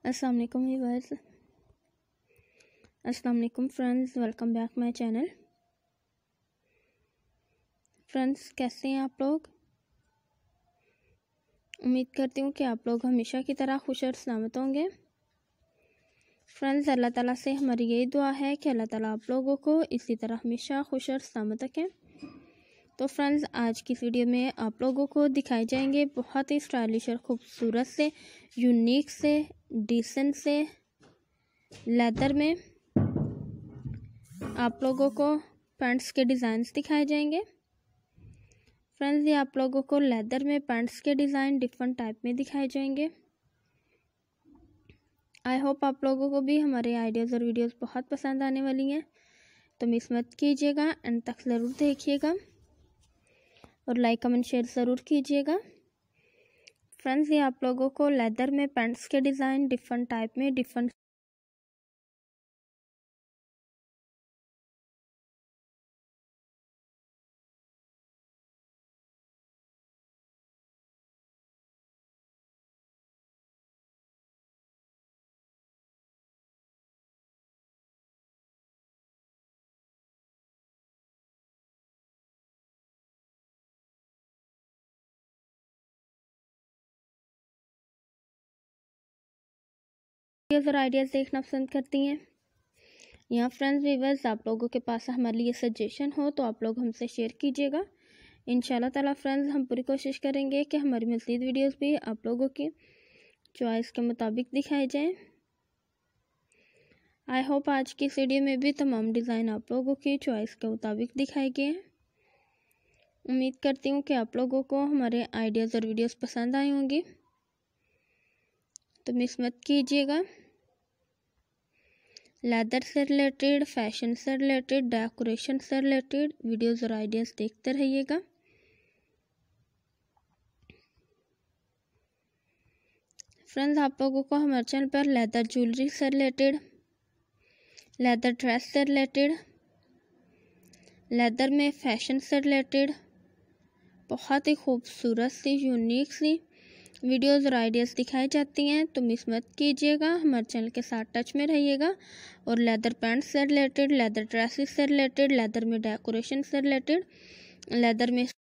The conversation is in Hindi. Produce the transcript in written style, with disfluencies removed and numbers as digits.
अस्सलाम वालेकुम व्यूअर्स, अस्सलाम वालेकुम friends, welcome back my channel. Friends, कैसे हैं आप लोग? उम्मीद करती हूँ कि आप लोग हमेशा की तरह खुश और सलामत होंगे। फ्रेंड्स, अल्लाह ताला से हमारी यही दुआ है कि अल्लाह ताला आप लोगों को इसी तरह हमेशा खुश और सलामत रखें। तो फ्रेंड्स, आज की वीडियो में आप लोगों को दिखाए जाएंगे बहुत ही स्टाइलिश और ख़ूबसूरत से, यूनिक से, डिसेंट से लेदर में आप लोगों को पैंट्स के डिज़ाइंस दिखाए जाएंगे। फ्रेंड्स, ये आप लोगों को लेदर में पैंट्स के डिज़ाइन डिफरेंट टाइप में दिखाए जाएंगे। आई होप आप लोगों को भी हमारे आइडियाज़ और वीडियोस बहुत पसंद आने वाली हैं, तो मिस मत कीजिएगा, एंड तक ज़रूर देखिएगा और लाइक कमेंट शेयर ज़रूर कीजिएगा। फ्रेंड्स, ये आप लोगों को लेदर में पैंट्स के डिज़ाइन डिफरेंट टाइप में डिफरेंट और आइडियाज़ देखना पसंद करती हैं। यहाँ फ्रेंड्स व्यूअर्स, आप लोगों के पास हमारे लिए सजेशन हो तो आप लोग हमसे शेयर कीजिएगा। इंशाल्लाह ताला फ्रेंड्स, हम पूरी कोशिश करेंगे कि हमारी मज़ीद वीडियोस भी आप लोगों की चॉइस के मुताबिक दिखाए जाएं। आई होप आज की वीडियो में भी तमाम डिज़ाइन आप लोगों की चॉइस के मुताबिक दिखाए गए हैं। उम्मीद करती हूँ कि आप लोगों को हमारे आइडियाज़ और वीडियोस पसंद आई होंगी, तो मिस मत कीजिएगा। लेदर से रिलेटेड, फैशन से रिलेटेड, डेकोरेशन से रिलेटेड वीडियोस और आइडियाज़ देखते रहिएगा। फ्रेंड्स, आप लोगों को हमारे चैनल पर लेदर ज्वेलरी से रिलेटेड, लेदर ड्रेस से रिलेटेड, लेदर में फैशन से रिलेटेड बहुत ही खूबसूरत सी, यूनिक सी वीडियोस और आइडियाज़ दिखाई जाती हैं, तो मिस मत कीजिएगा। हमारे चैनल के साथ टच में रहिएगा और लेदर पैंट्स से रिलेटेड, लेदर ड्रेसेस से रिलेटेड, लेदर में डेकोरेशन से रिलेटेड, लेदर में